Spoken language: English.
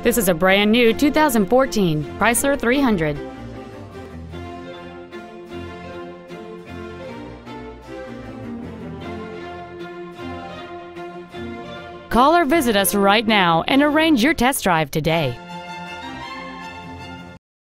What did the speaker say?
This is a brand new 2014 Chrysler 300. Call or visit us right now and arrange your test drive today.